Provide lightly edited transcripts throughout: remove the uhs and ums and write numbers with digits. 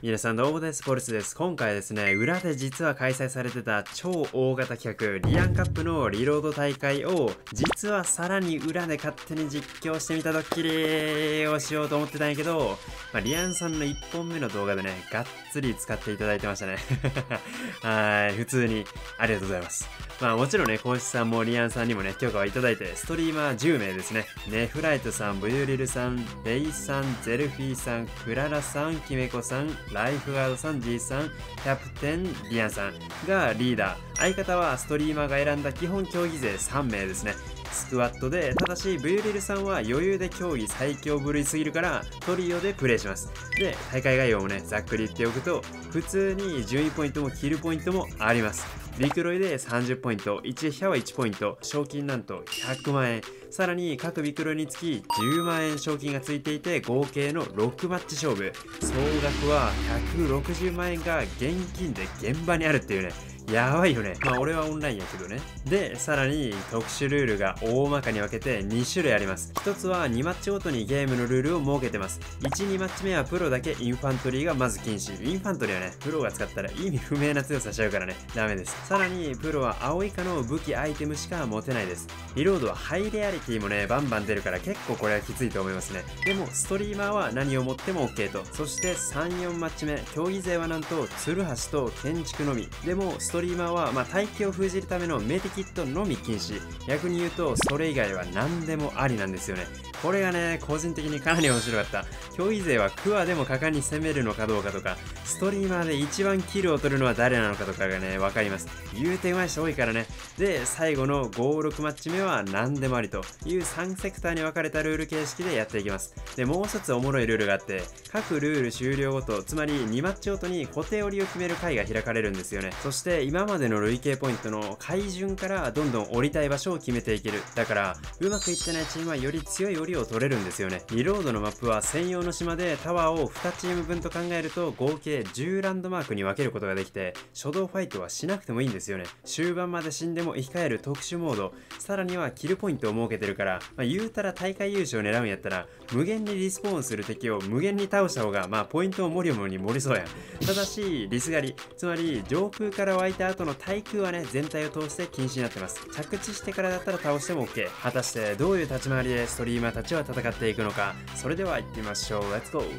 皆さんどうもです。ポルスです。今回はですね、裏で実は開催されてた超大型企画、リアンカップのリロード大会を、実はさらに裏で勝手に実況してみたドッキリをしようと思ってたんやけど、リアンさんの1本目の動画でね、がっつり使っていただいてましたね。はい、普通にありがとうございます。もちろんね、コウシさんもリアンさんにもね、許可をいただいて、ストリーマー10名ですね。ネフライトさん、ブユリルさん、レイさん、ゼルフィーさん、クララさん、キメコさん、ライフガードさん、G さん、キャプテン、リアンさんがリーダー。相方はストリーマーが選んだ基本競技勢3名ですね。スクワットで、ただしブユリルさんは余裕で競技最強部類すぎるからトリオでプレイします。で、大会概要もね、ざっくり言っておくと、普通に順位ポイントもキルポイントもあります。ビクロイで30ポイント、1ヒャは1ポイント、賞金なんと100万円。さらに各ビクロイにつき10万円賞金がついていて、合計の6マッチ勝負。総額は160万円が現金で現場にあるっていうね。やばいよね。俺はオンラインやけどね。で、さらに特殊ルールが大まかに分けて2種類あります。一つは2マッチごとにゲームのルールを設けてます。1、2マッチ目はプロだけインファントリーがまず禁止。インファントリーはね、プロが使ったら意味不明な強さしちゃうからね、ダメです。さらにプロは青以下の武器アイテムしか持てないです。リロードはハイレアリティもね、バンバン出るから結構これはきついと思いますね。でも、ストリーマーは何を持っても OK と。そして3、4マッチ目、競技勢はなんと、ツルハシと建築のみ。でも、ストリーマーは待機を封じるためのメディキットのみ禁止。逆に言うとそれ以外は何でもありなんですよね。これがね、個人的にかなり面白かった。競技勢はクワでも果敢に攻めるのかどうかとか、ストリーマーで一番キルを取るのは誰なのかとかがね、分かります。言うてうまい人多いからね。で、最後の5、6マッチ目は何でもありという3セクターに分かれたルール形式でやっていきます。で、もう一つおもろいルールがあって、各ルール終了ごと、つまり2マッチごとに固定折りを決める回が開かれるんですよね。そして今までの累計ポイントの回順からどんどん降りたい場所を決めていける。だからうまくいってないチームはより強い降りを取れるんですよね。リロードのマップは専用の島でタワーを2チーム分と考えると合計10ランドマークに分けることができて、初動ファイトはしなくてもいいんですよね。終盤まで死んでも生き返る特殊モード、さらにはキルポイントを設けてるから、言うたら大会優勝を狙うんやったら無限にリスポーンする敵を無限に倒した方がポイントをモリモリに盛りそうやん。ただしリス狩り、つまり上空から湧いた後の対空はね、全体を通して禁止になってます。着地してからだったら倒しても OK。 果たしてどういう立ち回りでストリーマーたちは戦っていくのか。それでは行ってみましょう。 Let's go。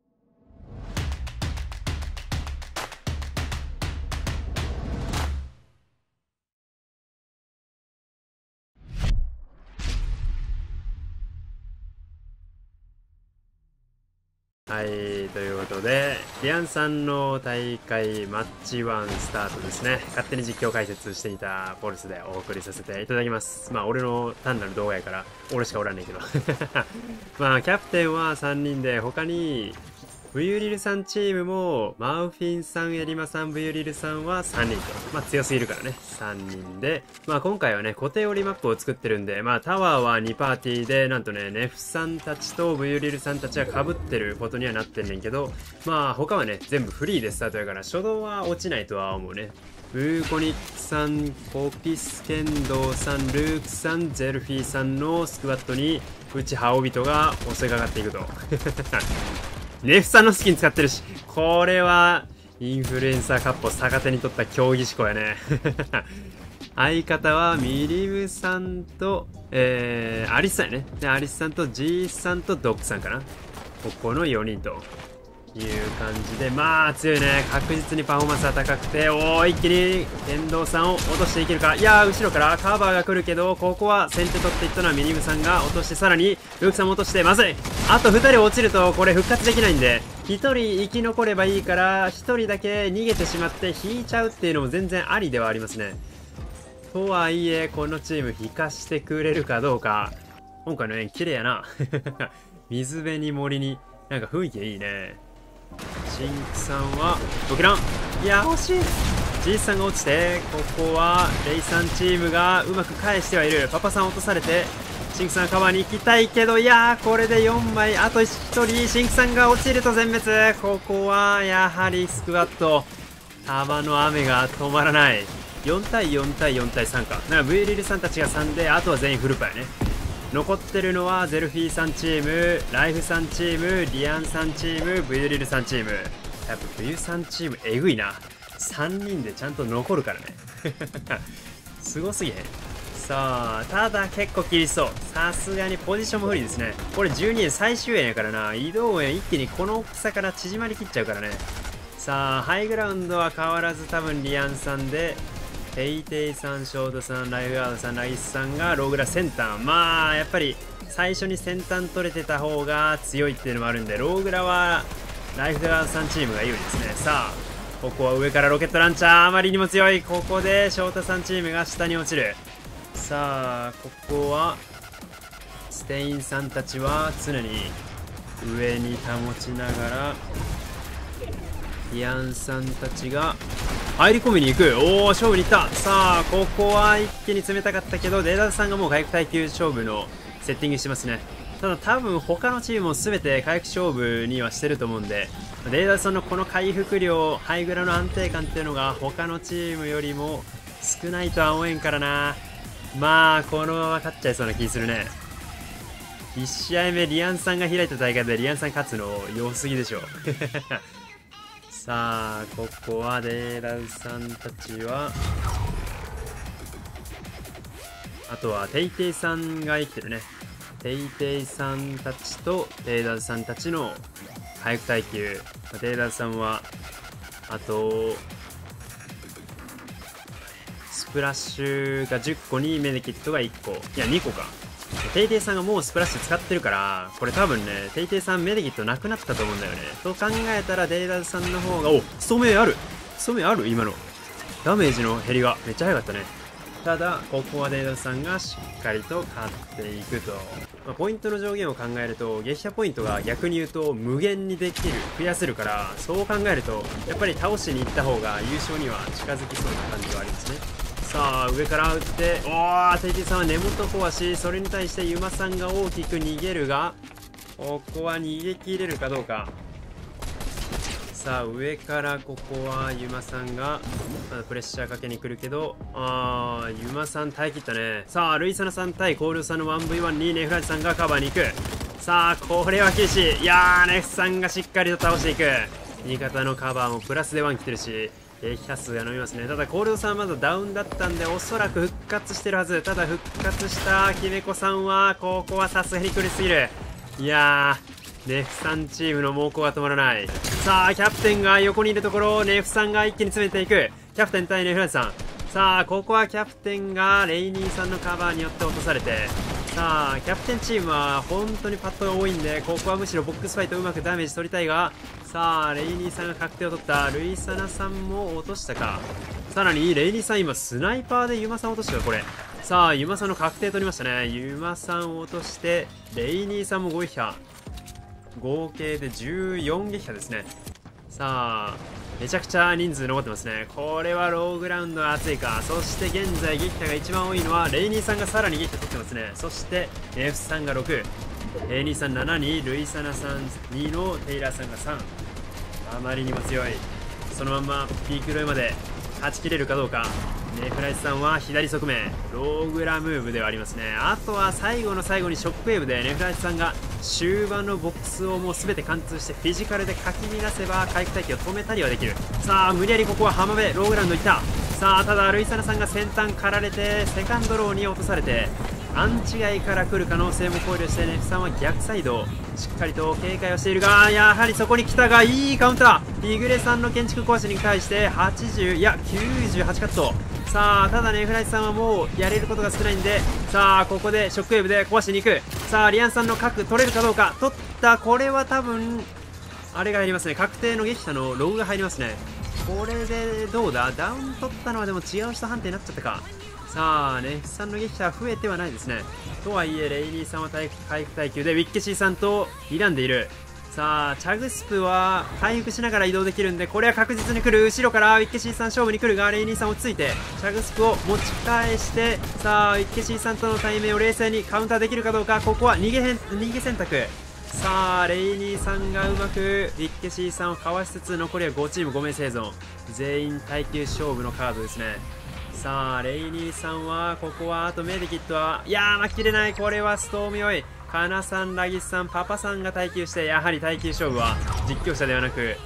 はい、ということで、リアンさんの大会マッチ1スタートですね。勝手に実況解説していたポルスでお送りさせていただきます。俺の単なる動画やから、俺しかおらんねんけど。キャプテンは3人で、他に、ブユリルさんチームも、マウフィンさん、エリマさん、ブユリルさんは3人と。強すぎるからね。3人で。今回はね、固定折りマップを作ってるんで、タワーは2パーティーで、なんとね、ネフさんたちとブユリルさんたちは被ってることにはなってんねんけど、他はね、全部フリーでスタートやから、初動は落ちないとは思うね。ブーコニックさん、コピスケンドーさん、ルークさん、ゼルフィーさんのスクワットに、うちハオビトが襲いかかっていくと。ネフさんのスキン使ってるし、これは、インフルエンサーカップを逆手に取った競技志向やね。相方はミリムさんと、アリスさんやね。で、アリスさんと G さんとドックさんかな。ここの4人という感じで、強いね。確実にパフォーマンスは高くて、一気に剣道さんを落としていけるか。いやー、後ろからカバーが来るけど、ここは先手取っていったのはミリムさんが落として、さらにルークさんも落として、まずい。あと2人落ちるとこれ復活できないんで、1人生き残ればいいから、1人だけ逃げてしまって引いちゃうっていうのも全然ありではありますね。とはいえ、このチーム引かしてくれるかどうか。今回の円綺麗やな。水辺に森に、なんか雰囲気いいね。シンクさんはドキラン、いや惜しい。ジーさんが落ちて、ここはレイさんチームがうまく返してはいる。パパさん落とされて、シンクさんカバーに行きたいけど、いやーこれで4枚、あと1人シンクさんが落ちると全滅。ここはやはりスクワット、玉の雨が止まらない。4対4対4対3か。だからブイリルさんたちが3で、あとは全員フルパやね。残ってるのはゼルフィーさんチーム、ライフさんチーム、リアンさんチーム、ブユリルさんチーム。 やっぱ冬さんチームえぐいな。3人でちゃんと残るからね。すごすぎへん。さあ、ただ結構厳しそう。さすがにポジションも不利ですね。これ12円最終円やからな。移動円一気にこの大きさから縮まりきっちゃうからね。さあ、ハイグラウンドは変わらず多分リアンさんで、テイテイさん、ショートさん、ライフガードさん、ライスさんがローグラ先端。まあ、やっぱり最初に先端取れてた方が強いっていうのもあるんで、ローグラはライフガードさんチームが有利ですね。さあ、ここは上からロケットランチャー、あまりにも強い。ここで翔太さんチームが下に落ちる。さあ、ここはステインさんたちは常に上に保ちながら、イアンさんたちが入り込みに行く。おお、勝負に行った。さあ、ここは一気に詰めたかったけど、データさんがもう回復耐久勝負のセッティングしてますね。ただ多分他のチームも全て回復勝負にはしてると思うんで、データさんのこの回復量、ハイグラの安定感っていうのが他のチームよりも少ないとは思えんからな。まあこのまま勝っちゃいそうな気するね。1試合目リアンさんが開いた大会でリアンさん勝つの良すぎでしょ。さあ、ここはデーラウさんたちは、あとはテイテイさんが生きてるね。テイテイさんたちとデーラウさんたちの回復耐久。デーラウさんはあとスプラッシュが10個にメディキットが1個、いや2個か。テイテイさんがもうスプラッシュ使ってるから、これ多分ね、テイテイさんメディキットなくなったと思うんだよね。と考えたらデーラさんの方が、お、ストメある、ストメある。今のダメージの減りがめっちゃ速かったね。ただここはデーラさんがしっかりと勝っていくと。ポイントの上限を考えると撃破ポイントが逆に言うと無限にできる、増やせるから、そう考えるとやっぱり倒しに行った方が優勝には近づきそうな感じはありますね。さあ、上から打って、おー、テイテイさんは根元壊し、それに対してユマさんが大きく逃げるが、ここは逃げ切れるかどうか。さあ、上からここはユマさんがまだプレッシャーかけに来るけど、ユマさん耐え切ったね。さあ、ルイサナさん対コールさんの 1v1 にネフラジさんがカバーに行く。さあ、これは厳しい。いやー、ネフさんがしっかりと倒していく。味方のカバーもプラスで1来てるし、撃破数が伸びますね。ただコールドさんはまだダウンだったんで、おそらく復活してるはず。ただ復活したキメコさんはここはさすがに苦しすぎる。いやー、ネフさんチームの猛攻が止まらない。さあ、キャプテンが横にいるところをネフさんが一気に詰めていく。キャプテン対ネフラジさん。さあ、ここはキャプテンがレイニーさんのカバーによって落とされて、さあ、キャプテンチームは本当にパットが多いんで、ここはむしろボックスファイトうまくダメージ取りたいが、さあ、レイニーさんが確定を取った。ルイサナさんも落としたか。さらにレイニーさん今スナイパーでユマさん落としたか。これさあ、ユマさんの確定取りましたね。ユマさんを落としてレイニーさんも5撃破、合計で14撃破ですね。さあ、めちゃくちゃ人数残ってますね。これはローグラウンドは熱いか。そして現在撃破が一番多いのはレイニーさんがさらに撃破取ってますね。そしてネフさんが6、レイニーさん7にルイサナさん2のテイラーさんが3。あまりにも強い。そのまんまピークロイまで勝ちきれるかどうか。ネフライスさんは左側面ローグラムーブではありますね。あとは最後の最後にショックウェーブでネフライスさんが終盤のボックスをもう全て貫通してフィジカルでかき乱せば回復待機を止めたりはできる。さあ、無理やりここは浜辺ローグラウンドいった。さあ、ただルイサナさんが先端刈られてセカンドローに落とされて、アンチ外から来る可能性も考慮してネフさんは逆サイドしっかりと警戒をしているが、やはりそこに来たが、いいカウンター。イグレさんの建築壊しに対して80、いや98カット。さあ、ただネフライスさんはもうやれることが少ないんで、さあここでショックウェーブで壊しに行く。さあ、リアンさんの核取れるかどうか。取った。これは多分あれが入りますね。確定の撃破のログが入りますね。これでどうだ、ダウン取ったのはでも違う人判定になっちゃったか。さあ、ネフさんの撃破は増えてはないですね。とはいえレイニーさんは回復耐久でウィッケシーさんと睨んでいる。さあ、チャグスプは回復しながら移動できるんで、これは確実に来る。後ろからウィッケシーさん勝負に来るが、レイニーさん落ち着いてチャグスプを持ち返して、さあウィッケシーさんとの対面を冷静にカウンターできるかどうか。ここは逃げ選択。さあ、レイニーさんがうまくウィッケシーさんをかわしつつ、残りは5チーム5名生存、全員耐久勝負のカードですね。さあ、レイニーさんはここはあとメディキットは、いやー、巻ききれない。これはストーム良い。カナさん、ラギスさん、パパさんが耐久して、やはり耐久勝負は実況者ではなく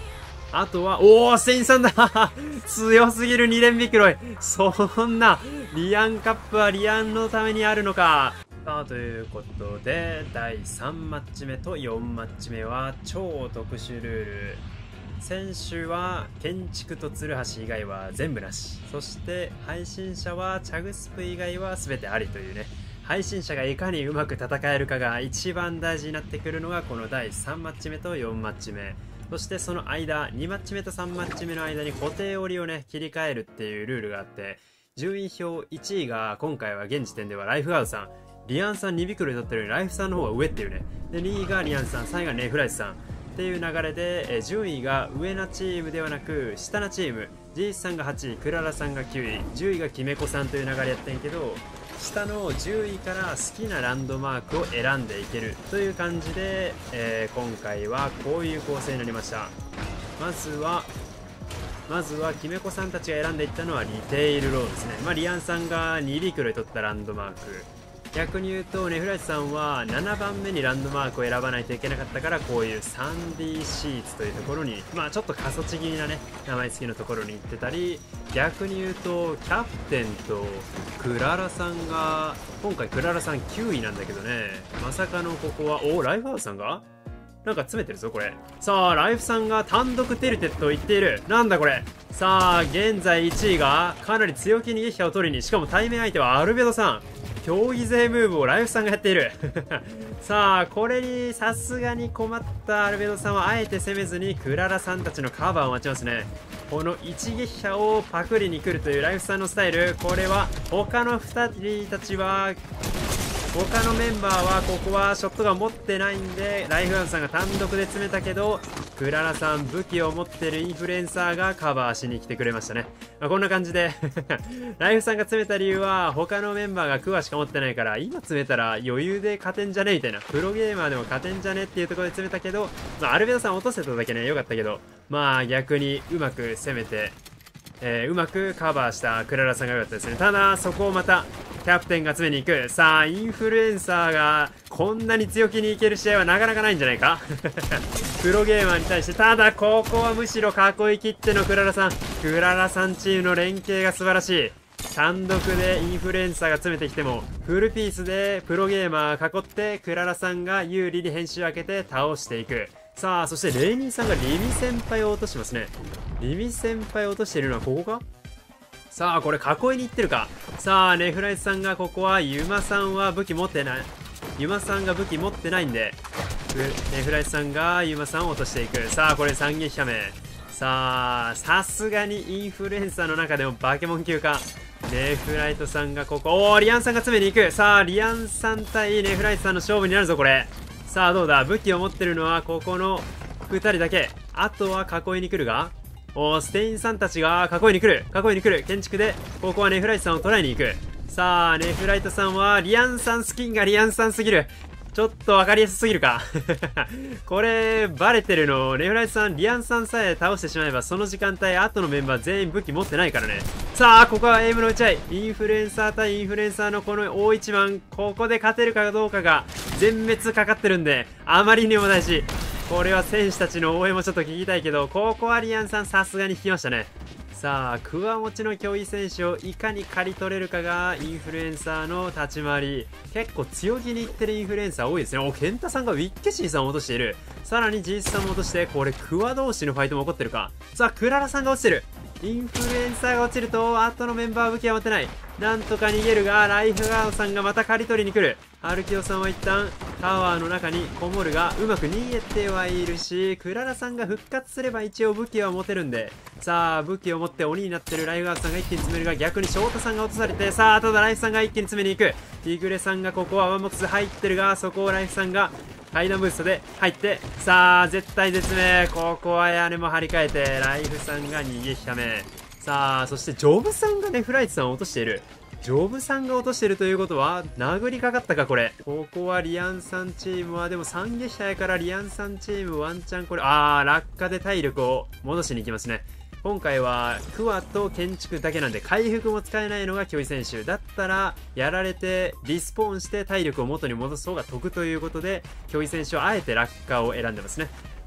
あとは、おー、ステインさんだ強すぎる2連ビクロイ。そんな、リアンカップはリアンのためにあるのか。さあ、ということで、第3マッチ目と4マッチ目は超特殊ルール。先週は建築と鶴橋以外は全部なし。そして配信者はチャグスプ以外は全てありというね。配信者がいかにうまく戦えるかが一番大事になってくるのがこの第3マッチ目と4マッチ目。そしてその間、2マッチ目と3マッチ目の間に固定折りをね、切り替えるっていうルールがあって、順位表1位が今回は現時点ではライフガードさん。リアンさん2ビクルで取ってるのにライフさんの方が上っていうね。で、2位がリアンさん、3位がネフライスさん。っていう流れで、順位が上なチームではなく下なチーム、ジースさんが8位、クララさんが9位、10位がキメコさんという流れやってんけど、下の10位から好きなランドマークを選んでいけるという感じで、今回はこういう構成になりました。まずはキメコさんたちが選んでいったのはリテイルローですね。リアンさんが2ビクルで取ったランドマーク。逆に言うとネフライスさんは7番目にランドマークを選ばないといけなかったから、こういう 3D シーツというところにちょっと過疎地気味なね名前付きのところに行ってたり、逆に言うとキャプテンとクララさんが今回クララさん9位なんだけどね、まさかのここはライフハウスさんがなんか詰めてるぞこれ。さあライフさんが単独テルテッドを言っている。なんだこれ。さあ現在1位がかなり強気に撃破を取りに、しかも対面相手はアルベドさん。競技勢ムーブをライフさんがやっているさあこれにさすがに困ったアルベドさんはあえて攻めずにクララさんたちのカバーを待ちますね。この一撃破をパクリに来るというライフさんのスタイル。これは他の2人たちは他のメンバーはここはショットガン持ってないんで、ライフガンさんが単独で詰めたけど、クララさん武器を持ってるインフルエンサーがカバーしに来てくれましたね。こんな感じでライフさんが詰めた理由は他のメンバーがクワしか持ってないから、今詰めたら余裕で勝てんじゃねみたいな、プロゲーマーでも勝てんじゃねっていうところで詰めたけど、アルベドさん落とせただけね良かったけど、逆にうまく攻めてうまくカバーしたクララさんが良かったですね。ただそこをまたキャプテンが詰めに行く。さあインフルエンサーがこんなに強気にいける試合はなかなかないんじゃないかプロゲーマーに対して。ただここはむしろ囲い切ってのクララさんチームの連携が素晴らしい。単独でインフルエンサーが詰めてきてもフルピースでプロゲーマー囲ってクララさんが有利に編集を開けて倒していく。さあそしてレイニーさんがリミ先輩を落としますね。リミ先輩を落としているのはここか。さあこれ囲いに行ってるか。さあネフライスさんがここはユマさんは武器持ってない、ユマさんが武器持ってないんでネフライスさんがユマさんを落としていく。さあこれ3撃破目。さすがにインフルエンサーの中でもバケモン級か。ネフライトさんがここリアンさんが詰めに行く。さあリアンさん対ネフライトさんの勝負になるぞこれ。さあどうだ。武器を持ってるのはここの2人だけ。あとは囲いに来るがステインさんたちが囲いに来る建築でここはネフライトさんを捉えに行く。さあネフライトさんはリアンさんスキンがリアンさんすぎる。ちょっと分かりやすすぎるかこれバレてるの。ネフライトさんリアンさんさえ倒してしまえばその時間帯後のメンバー全員武器持ってないからね。さあここはエイムの打ち合い。インフルエンサー対インフルエンサーのこの大一番、ここで勝てるかどうかが全滅かかってるんであまりにも大事。これは選手たちの応援もちょっと聞きたいけど、ここはリアンさんさすがに引きましたね。さあクワ持ちの競技選手をいかに刈り取れるかがインフルエンサーの立ち回り。結構強気にいってるインフルエンサー多いですね。ケンタさんがウィッケシーさんを落としている。さらにジースさんも落として、これクワ同士のファイトも起こってるか。さあクララさんが落ちてる。インフルエンサーが落ちると後のメンバーは武器は持ってない。なんとか逃げるがライフガードさんがまた刈り取りに来る。アルキオさんは一旦タワーの中にこもるがうまく逃げてはいるし、クララさんが復活すれば一応武器は持てるんで、さあ武器を持って鬼になってるライフガードさんが一気に詰めるが、逆に翔太さんが落とされて、さあただライフさんが一気に詰めに行く。ティグレさんがここはワンボックス入ってるが、そこをライフさんが階段ブーストで入って、さあ絶対絶命。ここは屋根も張り替えてライフさんが2撃破目。さあそしてジョブさんがねフライトさんを落としている。ジョブさんが落としてるということは殴りかかったかこれ。ここはリアンさんチームはでも3撃破やからリアンさんチームワンチャンこれ落下で体力を戻しに行きますね。今回はクワと建築だけなんで回復も使えないのが競技選手だったら、やられてリスポーンして体力を元に戻す方が得ということで競技選手はあえて落下を選んでますね。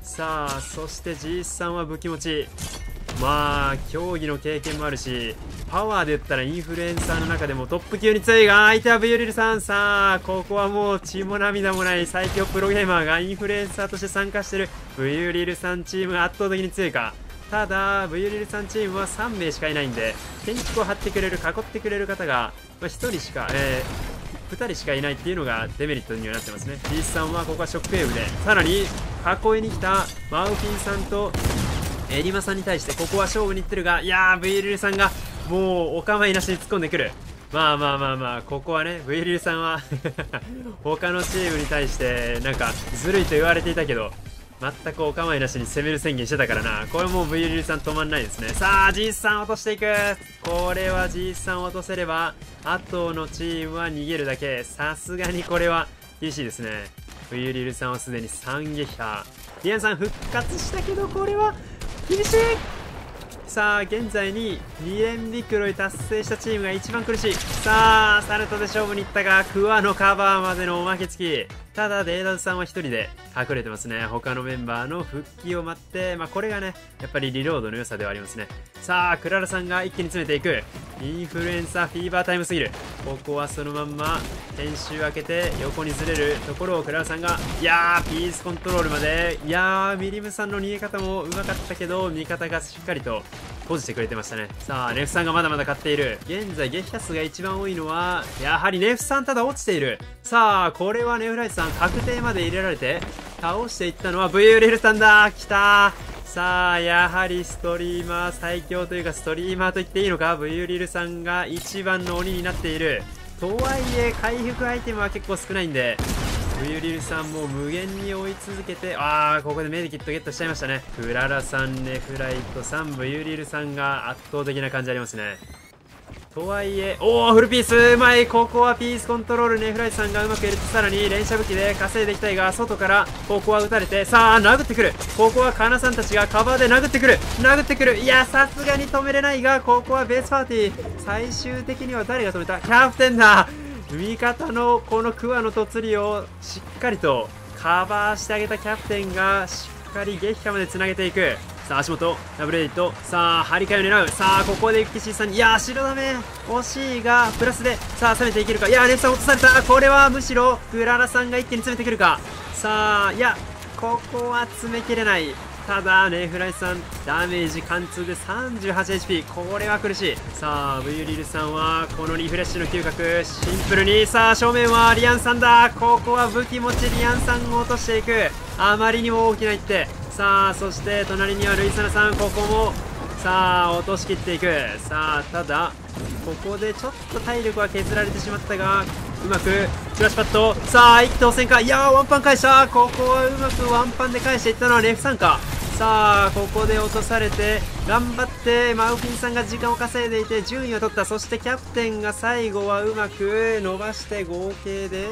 さあそして G さんは武器持ち、まあ競技の経験もあるし、パワーで言ったらインフルエンサーの中でもトップ級に強いが、相手はブユリルさん。さあここはもう血も涙もない最強プロゲーマーがインフルエンサーとして参加しているブユリルさんチームが圧倒的に強いか。ただブユリルさんチームは3名しかいないんで、建築を張ってくれる、囲ってくれる方が、1人しか、2人しかいないっていうのがデメリットにはなってますね。リースさんはここはショックウェーブで、さらに囲いに来たマウフィンさんとエリマさんに対してここは勝負にいってるが、いやーブユリルさんがもうお構いなしに突っ込んでくる。まあここはね、ブユリルさんは他のチームに対してなんかずるいと言われていたけど、全くお構いなしに攻める宣言してたからな。これもうブユリルさん止まんないですね。さあ G さん落としていく。これは G さん落とせれば後のチームは逃げるだけ。さすがにこれは厳しいですね。ブユリルさんはすでに3撃破。リアンさん復活したけどこれは厳しい。さあ現在に2連ビクロイ達成したチームが一番苦しい。さあサルトで勝負に行ったがクワのカバーまでのおまけ付き。ただデーダズさんは1人で隠れてますね。他のメンバーの復帰を待って、これがねやっぱりリロードの良さではありますね。さあクララさんが一気に詰めていく。インフルエンサーフィーバータイムすぎる。ここはそのまんま編集開けて横にずれるところをクララさんが、いやーピースコントロールまで。いやーミリムさんの逃げ方もうまかったけど味方がしっかりと閉じてくれてましたね。さあネフさんがまだまだ勝っている。現在撃破数が一番多いのはやはりネフさん。ただ落ちている。さあこれはネフライトさん確定まで入れられて倒していったのはブユリルさんだ。きたー。さあやはりストリーマー最強というかストリーマーと言っていいのか、ブユリルさんが一番の鬼になっている。とはいえ回復アイテムは結構少ないんでブユリルさんも無限に追い続けて、ここでメディキットゲットしちゃいましたね。クララさん、ネフライトさん、ブユリルさんが圧倒的な感じありますね。とはいえ、フルピースうまい。ここはピースコントロール、ネフライトさんがうまく入れて、さらに連射武器で稼いでいきたいが、外からここは撃たれて、さあ殴ってくる。ここはカナさんたちがカバーで殴ってくる。いやさすがに止めれないが、ここはベースパーティー。最終的には誰が止めた？キャプテンだ。味方のこのクワの突利をしっかりとカバーしてあげたキャプテンがしっかり撃破までつなげていく。さあ足元ダブルエイト。さあ張り替えを狙う。さあここでユキシーさんに、いや白ダメ惜しいがプラスで、さあ攻めていけるか。いやネフさん落とされた。これはむしろクララさんが一気に詰めてくるか。さあいやここは詰めきれない。ただネフライトさんダメージ貫通で 38HP。 これは苦しい。さあブユリルさんはこのリフレッシュの嗅覚シンプルに。さあ正面はリアンさんだ。ここは武器持ちリアンさんを落としていく。あまりにも大きな一手。さあそして隣にはルイサナさん。ここもさあ落としきっていく。さあただここでちょっと体力は削られてしまったがうまくフラッシュパッド。さあ一気当選か。いやーワンパン返した。ここはうまくワンパンで返していったのはレフさんか。さあここで落とされて頑張ってマウフィンさんが時間を稼いでいて順位を取った。そしてキャプテンが最後はうまく伸ばして合計で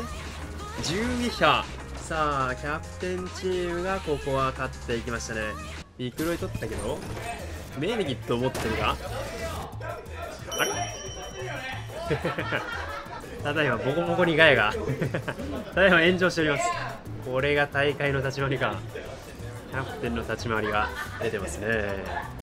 10撃破。さあキャプテンチームがここは勝っていきましたね。ビクロイ取ったけどメディキット持ってるがあれただいまボコボコにガヤがただいま炎上しております。これが大会の立ち回りか。キャプテンの立ち回りが出てますね。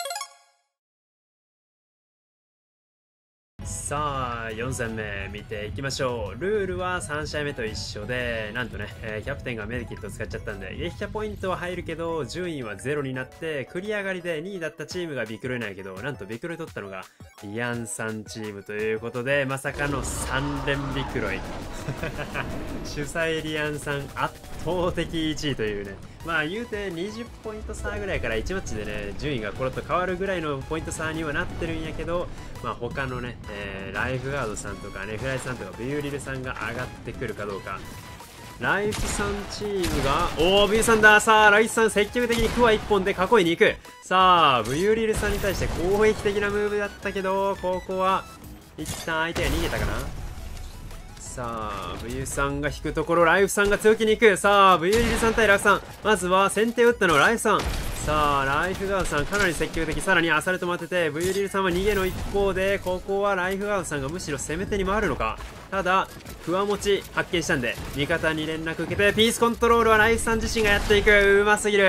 さあ4戦目見ていきましょう。ルールは3試合目と一緒で、なんとね、キャプテンがメディキットを使っちゃったんで撃破ポイントは入るけど順位は0になって繰り上がりで2位だったチームがビクロイなんやけど、なんとビクロイ取ったのがリアンさんチームということで、まさかの3連ビクロイ主催リアンさん圧倒的1位というね。まあ言うて20ポイント差ぐらいから1マッチでね順位がコロッと変わるぐらいのポイント差にはなってるんやけど、まあ他のね、ライフガードさんとかネフライさんとかビューリルさんが上がってくるかどうか。ライフさんチームがビューさんだ。さあライフさん積極的にクワ1本で囲いに行く。さあブユリルさんに対して攻撃的なムーブだったけど、ここは一旦相手が逃げたかな。さあブユさんが引くところライフさんが強気に行く。さあブユリルさん対ライフさん、まずは先手を打ったのはライフさん。さあライフガードさんかなり積極的。さらにアサルトも当ててブユリルさんは逃げの一方で、ここはライフガードさんがむしろ攻め手に回るのか。ただクワ持ち発見したんで味方に連絡受けてピースコントロールはライフさん自身がやっていく。うますぎる。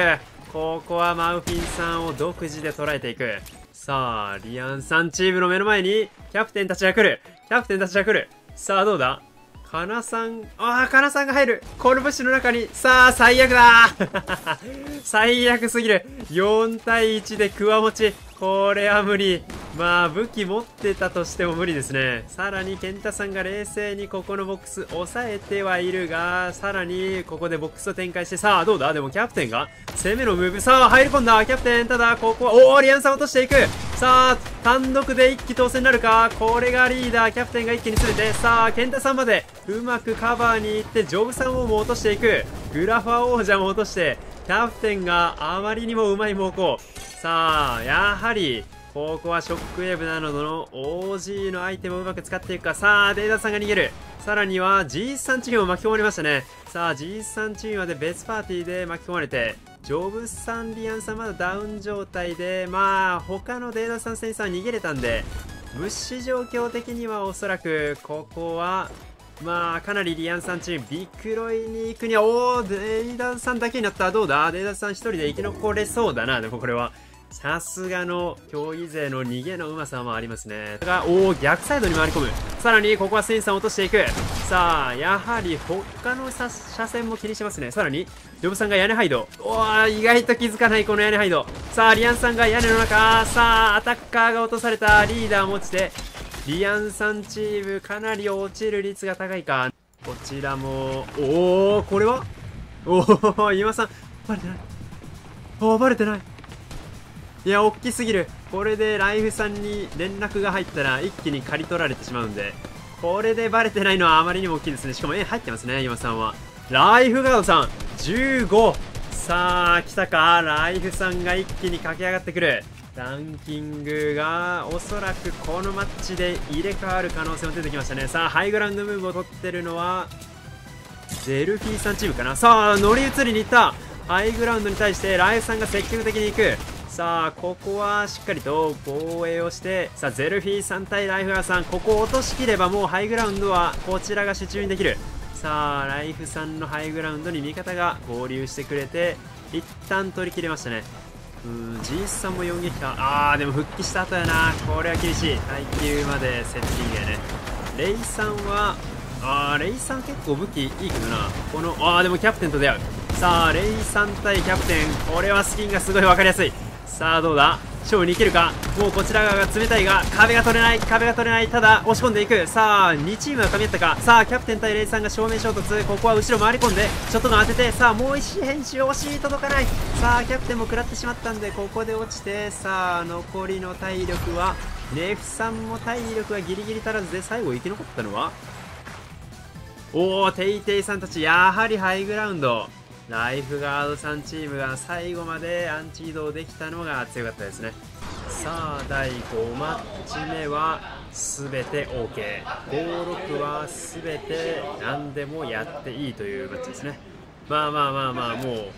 ここはマウフィンさんを独自で捉えていく。さあ、リアンさんチームの目の前に、キャプテンたちが来る。キャプテンたちが来る。さあ、どうだカナさん、カナさんが入る。コルブッシュの中に、さあ、最悪だ最悪すぎる。4対1でクワ持ち。これは無理。まあ、武器持ってたとしても無理ですね。さらに、ケンタさんが冷静にここのボックス抑えてはいるが、さらに、ここでボックスを展開して、さあ、どうだでもキャプテンが、攻めのムーブ。さあ、入り込んだ。キャプテン、ただ、ここは、リアンさん落としていく。さあ、単独で一気当選になるか。これがリーダー。キャプテンが一気に詰めて、さあ、ケンタさんまで、うまくカバーに行って、ジョブさんをも落としていく。グラファ王者も落として、キャプテンがあまりにもうまい猛攻。さあ、やはり、ここはショックウェーブなどの OG のアイテムをうまく使っていくか。さあ、データさんが逃げる。さらには G3 チームも巻き込まれましたね。さあ、G3 チームまで別パーティーで巻き込まれて、ジョブさん、リアンさんまだダウン状態で、まあ、他のデータさん選手は逃げれたんで、物資状況的にはおそらく、ここは、まあ、かなりリアンさんチーム、ビクロイに行くには、データさんだけになった。どうだデータさん一人で生き残れそうだな。でもこれは。さすがの競技勢の逃げのうまさもありますね。逆サイドに回り込む。さらにここはセンサーを落としていく。さあ、やはり他の車線も気にしますね。さらにジョブさんが屋根ハイド。意外と気づかないこの屋根ハイド。さあ、リアンさんが屋根の中。さあ、アタッカーが落とされた。リーダーも落ちて、リアンさんチームかなり落ちる率が高いか。こちらもこれは今さんバレてないバレてない。いや、大きすぎる。これでライフさんに連絡が入ったら一気に刈り取られてしまうんで、これでバレてないのはあまりにも大きいですね。しかも入ってますね、今さんは。ライフガードさん、15。さあ、来たか。ライフさんが一気に駆け上がってくる。ランキングがおそらくこのマッチで入れ替わる可能性も出てきましたね。さあ、ハイグラウンドムーブを取ってるのは、ゼルフィーさんチームかな。さあ、乗り移りに行った。ハイグラウンドに対してライフさんが積極的に行く。さあ、ここはしっかりと防衛をして、さあ、ゼルフィーさん対ライフガーさん、ここを落としきればもうハイグラウンドはこちらが手中にできる。さあ、ライフさんのハイグラウンドに味方が合流してくれて、一旦取り切れましたね。ジースさんも4撃か。でも復帰した後やな。これは厳しい。耐久までセッティングやね。レイさんは、レイさん結構武器いいけどな。この、でもキャプテンと出会う。さあ、レイさん対キャプテン。これはスキンがすごい分かりやすい。さあ、どうだ勝負にいけるか。もうこちら側が冷たいが、壁が取れない。ただ、押し込んでいく。さあ、2チームが噛み合ったか。さあ、キャプテン対レイさんが正面衝突。ここは後ろ回り込んで、ショットガン当てて、さあ、もう一編集惜しい、届かない。さあ、キャプテンも食らってしまったんで、ここで落ちて、さあ、残りの体力は、ネフさんも体力がギリギリ足らずで、最後生き残ったのはテイテイさんたち、やはりハイグラウンド。ライフガードさんチームが最後までアンチ移動できたのが強かったですね。さあ、第5マッチ目は全て OK。 56は全て何でもやっていいというマッチですね。まあもう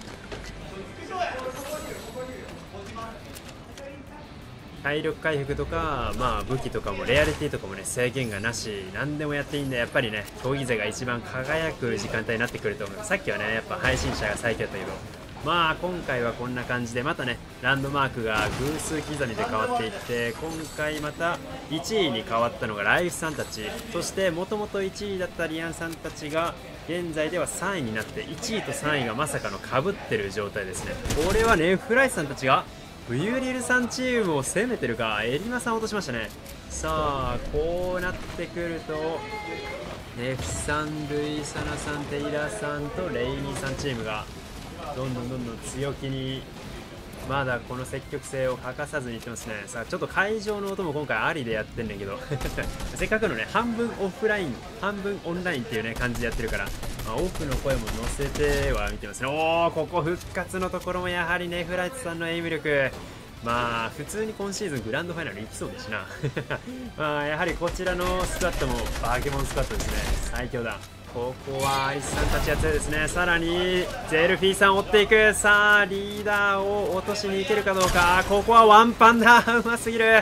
体力回復とか、武器とかもレアリティとかもね、制限がなし、何でもやっていいんで、やっぱりね、競技勢が一番輝く時間帯になってくると思う。さっきはね、やっぱ配信者が最強だったけど、今回はこんな感じで、またね、ランドマークが偶数刻みで変わっていって、今回また1位に変わったのがライフさんたち、そしてもともと1位だったリアンさんたちが、現在では3位になって、1位と3位がまさかの被ってる状態ですね。これはね、フライスさんたちが、ウユリルさんチームを攻めてるか。エリマさん落としましたね。さあ、こうなってくるとネフさん、ルイサナさん、テイラーさんとレイニーさんチームがどんどん強気にまだこの積極性を欠かさずにいってますね。さあ、ちょっと会場の音も今回ありでやってんねんけどせっかくのね、半分オフライン半分オンラインっていうね感じでやってるから、オフの声も乗せては見てますね。ここ復活のところもやはりね、フライツさんのエイム力、普通に今シーズングランドファイナル行きそうだしなやはりこちらのスクワットもバケモンスクワットですね。最強だ。ここはアリスさんたちが強いですね。さらにゼルフィーさん追っていく。さあ、リーダーを落としに行けるかどうか。ここはワンパンだうますぎる。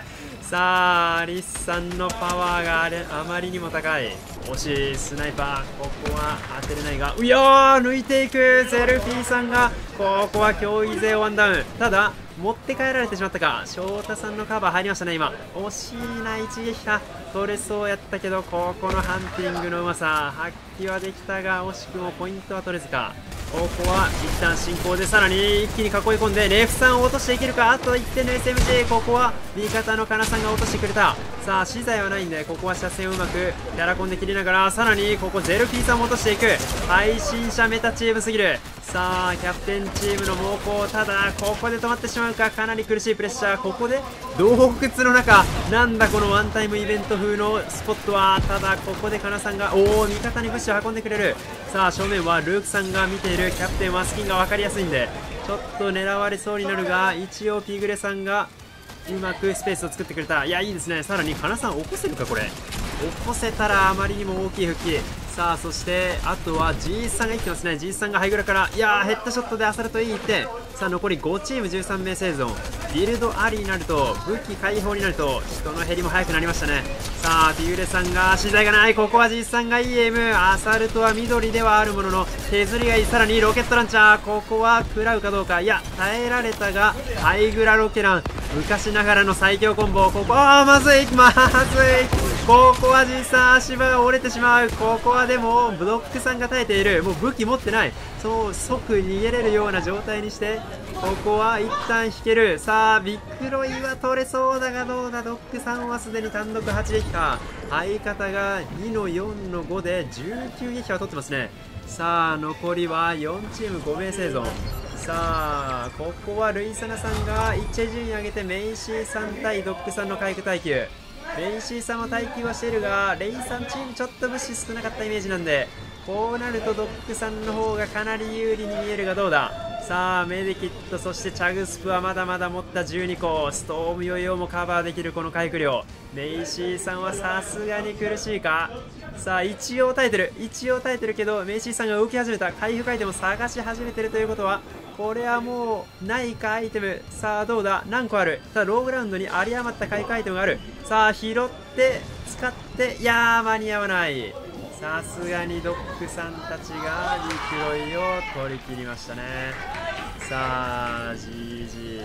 さあリスさんのパワーがあまりにも高い。惜しい。スナイパーここは当てれないが、いやー抜いていく。ゼルフィーさんがここは脅威勢をワンダウン。ただ持って帰られてしまったか。翔太さんのカバー入りましたね。今惜しいな。一撃か取れそうやったけど、ここのハンティングのうまさ発揮はできたが、惜しくもポイントは取れずか。ここは一旦進行でさらに一気に囲い込んでレフさんを落としていけるか。あと1点の SMG。 ここは味方のカナさんが落としてくれた。さあ資材はないんで、ここは車線をうまくキャラコンで切りながら、さらにここゼルフィーさんも落としていく。配信者メタチームすぎる。さあキャプテンチームの猛攻、ただここで止まってしまうか。かなり苦しいプレッシャー。ここで洞窟の中、なんだこのワンタイムイベント風のスポットは。ただここでカナさんが味方に物資を運んでくれる。さあ正面はルークさんが見ている。キャプテンはスキンが分かりやすいんでちょっと狙われそうになるが、一応ピグレさんがうまくスペースを作ってくれた。いやいいですね。さらにカナさん起こせるか。これ起こせたらあまりにも大きい復帰。さあそしてあとは G さんが生きてますね。 G さんがハイグラから、いやーヘッドショットでアサルトいい1点。さあ残り5チーム13名生存。ビルドありになると、武器解放になると人の減りも早くなりましたね。さあピグレさんが資材がない。ここは G さんがいいエイム。アサルトは緑ではあるものの削りがいい。さらにロケットランチャー、ここは食らうかどうか。いや耐えられたが、ハイグラロケラン昔ながらの最強コンボ。ここまずいまずい。ここはGさん足場が折れてしまう。ここはでもブロックさんが耐えている。もう武器持ってない。そう即逃げれるような状態にして、ここは一旦引ける。さあビッグロイは取れそうだがどうだ。ドックさんはすでに単独8撃か。相方が2の4の5で19撃は取ってますね。さあ残りは4チーム5名生存。さあここはルイサナさんが1順位上げて、メイシーさん対ドックさんの回復耐久。メイシーさんは耐久はしているが、レイさんチームちょっと物資少なかったイメージなんで、こうなるとドックさんの方がかなり有利に見えるがどうだ。さあメディキット、そしてチャグスプはまだまだ持った12個。ストームヨヨもカバーできるこの回復量。メイシーさんはさすがに苦しいか。さあ一応耐えてるけど、メイシーさんが動き始めた。回復アイテムを探し始めてるということは、これはもうないかアイテム。さあどうだ。何個ある。ただローグラウンドに有り余った回復アイテムがある。さあ拾って使って、いやー間に合わない。さすがにドックさんたちがリクロイを取り切りましたね。さあ GG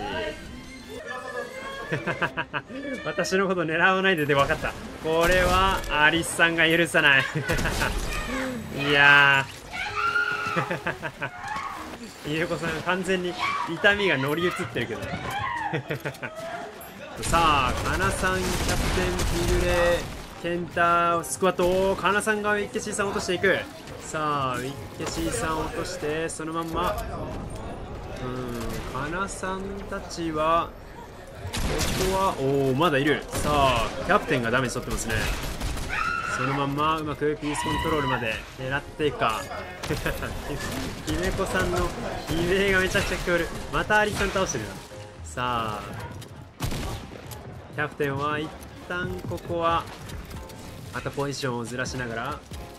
私のこと狙わないで。分かった。これはアリスさんが許さないいやーイネコさん完全に痛みが乗り移ってるけどさあカナさん、キャプテンピグレケンタスクワット。カナさんがウィッケシーさんを落としていく。さあウィッケシーさんを落としてそのまんま、カナさんたちはここはまだいる。さあキャプテンがダメージ取ってますね。そのまんまうまくピースコントロールまで狙っていくかひめこさんの悲鳴がめちゃくちゃ聞こえる。またアリさん倒してるな。さあキャプテンは一旦ここはまたポジションをずらしながら、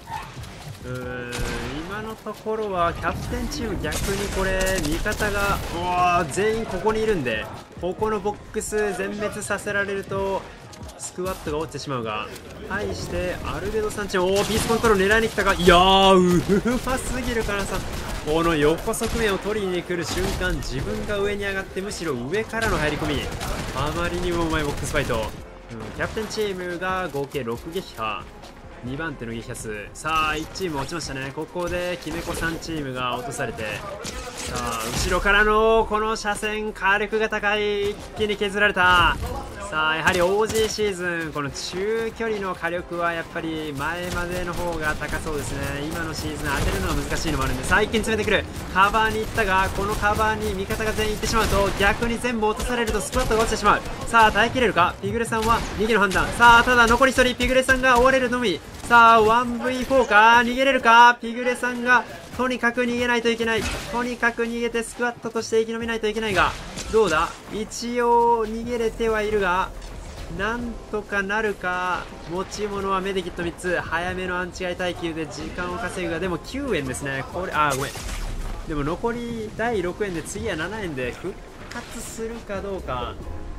今のところはキャプテンチーム逆にこれ味方が全員ここにいるんで、ここのボックス全滅させられるとスクワットが落ちてしまうが、対してアルベドさんチームピースコントロール狙いに来たが、いやーうますぎるカナさん。この横側面を取りに来る瞬間、自分が上に上がってむしろ上からの入り込み、あまりにもうまいボックスファイト。キャプテンチームが合計6撃破、2番手の撃破数。さあ1チーム落ちましたね。ここできめこさんチームが落とされて、さあ後ろからのこの車線火力が高い、一気に削られた。さあやはり OG シーズン、この中距離の火力はやっぱり前までの方が高そうですね。今のシーズン当てるのが難しいのもあるんで、さあ一気に詰めてくる。カバーに行ったが、このカバーに味方が全員行ってしまうと逆に全部落とされるとスクワットが落ちてしまう。さあ耐えきれるか。ピグレさんは逃げの判断。さあただ残り1人、ピグレさんが追われるのみ。さあ 1V4 か、逃げれるか。ピグレさんがとにかく逃げないといけない。とにかく逃げてスクワットとして生き延びないといけないが、どうだ。一応逃げれてはいるが、なんとかなるか。持ち物はメディキット3つ、早めのアンチガイ耐久で時間を稼ぐが、でも9円ですね。これごめん。でも残り第6円で次は7円で復活するかどうか。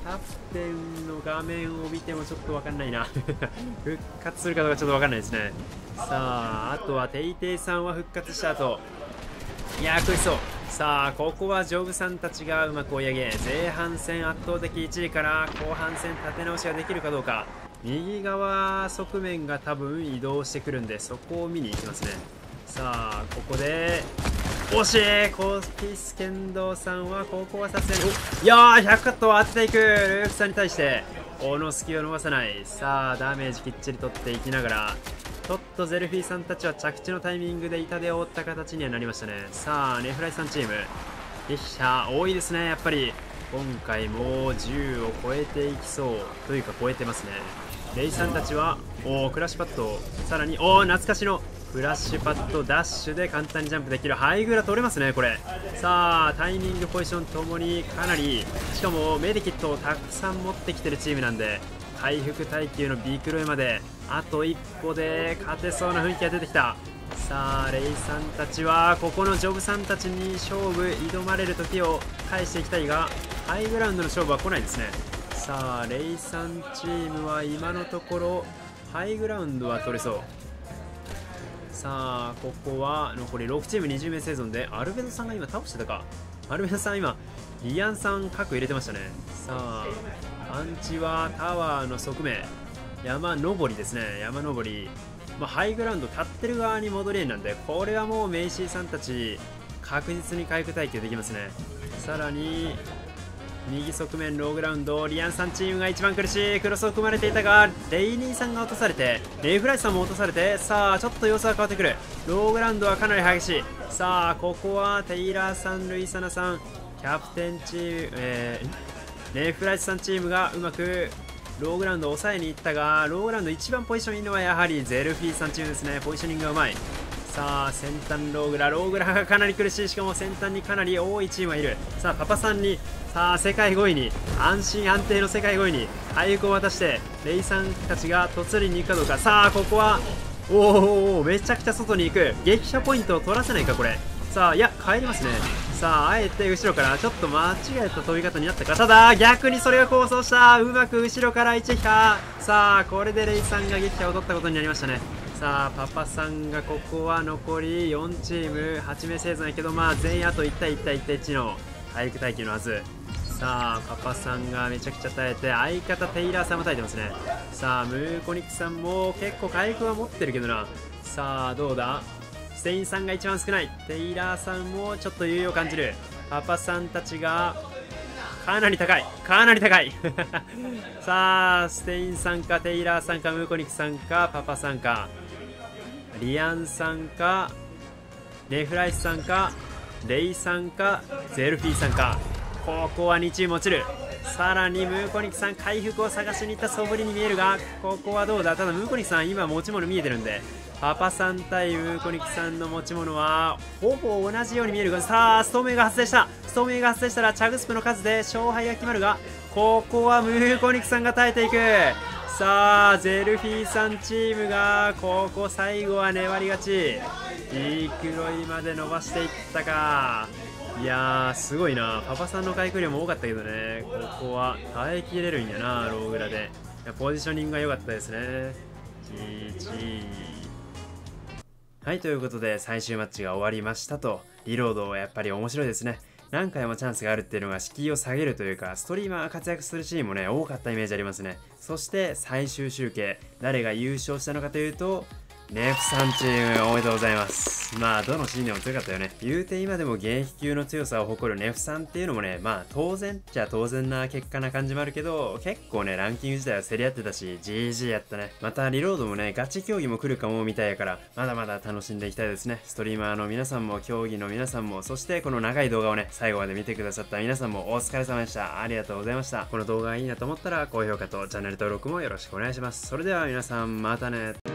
キャプテンの画面を見てもちょっとわかんないな復活するかどうかちょっとわかんないですね。さあ、あとはテイテイさんは復活した後、いやー苦しそう。さあ、ここはジョブさんたちがうまく追い上げ、前半戦圧倒的1位から後半戦立て直しができるかどうか。右側側面が多分移動してくるんで、そこを見に行きますね。さあ、ここで惜しい。コーピスケンドーさんはここはさすがに、いやー100カットを当てていく。ルークさんに対してこの隙を伸ばさない。さあ、ダメージきっちり取っていきながら、ちょっとゼルフィーさんたちは着地のタイミングで痛手を負った形にはなりましたね。さあ、ネフライさんチーム撃破多いですね。やっぱり今回も10を超えていきそうというか超えてますね。レイさんたちはクラッシュパッド、さらに懐かしのフラッシュパッドダッシュで簡単にジャンプできる。ハイグラ取れますねこれ。さあ、タイミングポジションともにかなり、しかもメディキットをたくさん持ってきてるチームなんで、回復耐久の B クロイまであと一歩で勝てそうな雰囲気が出てきた。さあ、レイさんたちはここのジョブさんたちに勝負挑まれる時を返していきたいが、ハイグラウンドの勝負は来ないですね。さあ、レイさんチームは今のところハイグラウンドは取れそう。さあ、ここは残り6チーム20名生存で、アルベドさんが今倒してたか。アルベドさん今リアンさん核入れてましたね。さあ、アンチはタワーの側面、山登りですね。山登り、ハイグラウンド立ってる側に戻りなんで、これはもうメイシーさんたち確実に回復耐久できますね。さらに右側面ローグラウンド、リアンさんチームが一番苦しい。クロスを組まれていたがレイニーさんが落とされて、レイフライさんも落とされて、さあちょっと様子が変わってくる。ローグラウンドはかなり激しい。さあ、ここはテイラーさん、ルイサナさん、キャプテンチーム、レイフライさんチームがうまくローグラウンドを抑えにいったが、ローグラウンド一番ポジションいいのはやはりゼルフィーさんチームですね。ポジショニングがうまい。さあ、先端ローグラがかなり苦しい。しかも先端にかなり多いチームがいる。さあ、パパさんに、さあ世界5位に、安心安定の世界5位に回復を渡して、レイさんたちが突入に行くかどうか。さあ、ここはめちゃくちゃ外に行く。撃破ポイントを取らせないかこれ。さあ、いや帰りますね。さあ、あえて後ろからちょっと間違えた飛び方になったか。ただ逆にそれが構想した。うまく後ろから一撃破。さあ、これでレイさんが撃破を取ったことになりましたね。さあ、パパさんがここは残り4チーム8名生存やけど、全員あと1対1対1対1の回復耐久のはず。さあ、パパさんがめちゃくちゃ耐えて、相方テイラーさんも耐えてますね。さあ、ムーコニックさんも結構回復は持ってるけどな。さあ、どうだ。ステインさんが一番少ない。テイラーさんもちょっと余裕を感じる。パパさんたちがかなり高い、かなり高いさあ、ステインさんかテイラーさんかムーコニックさんかパパさんかリアンさんかネフライスさんかレイさんかゼルフィーさんか。ここは2チーム落ちる。さらにムーコニックさん回復を探しに行った素振りに見えるが、ここはどうだ。ただムーコニックさん今持ち物見えてるんで、パパさん対ムーコニックさんの持ち物はほぼ同じように見えるが、さあストームが発生した。ストームが発生したらチャグスプの数で勝敗が決まるが、ここはムーコニックさんが耐えていく。さあ、ゼルフィーさんチームがここ最後は粘り勝ち。いい黒いまで伸ばしていったか。いやー、すごいな。パパさんの回復量も多かったけどね、ここは耐えきれるんやな、ローグラで。いや、ポジショニングが良かったですね。GG。はい、ということで最終マッチが終わりましたと。リロードはやっぱり面白いですね。何回もチャンスがあるっていうのが敷居を下げるというか、ストリーマーが活躍するシーンもね、多かったイメージありますね。そして最終集計、誰が優勝したのかというと、ネフさんチームおめでとうございます。どのシーンでも強かったよね。言うて今でも現役級の強さを誇るネフさんっていうのもね、当然じゃ当然な結果な感じもあるけど、結構ね、ランキング自体は競り合ってたし、GG やったね。またリロードもね、ガチ競技も来るかもみたいやから、まだまだ楽しんでいきたいですね。ストリーマーの皆さんも、競技の皆さんも、そしてこの長い動画をね、最後まで見てくださった皆さんもお疲れ様でした。ありがとうございました。この動画がいいなと思ったら、高評価とチャンネル登録もよろしくお願いします。それでは皆さん、またね。